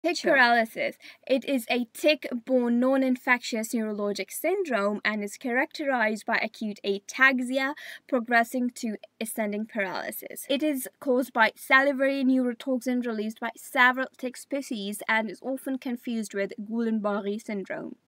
Tick Sure. paralysis. It is a tick-borne non-infectious neurologic syndrome and is characterized by acute ataxia progressing to ascending paralysis. It is caused by salivary neurotoxin released by several tick species and is often confused with Guillain-Barré syndrome.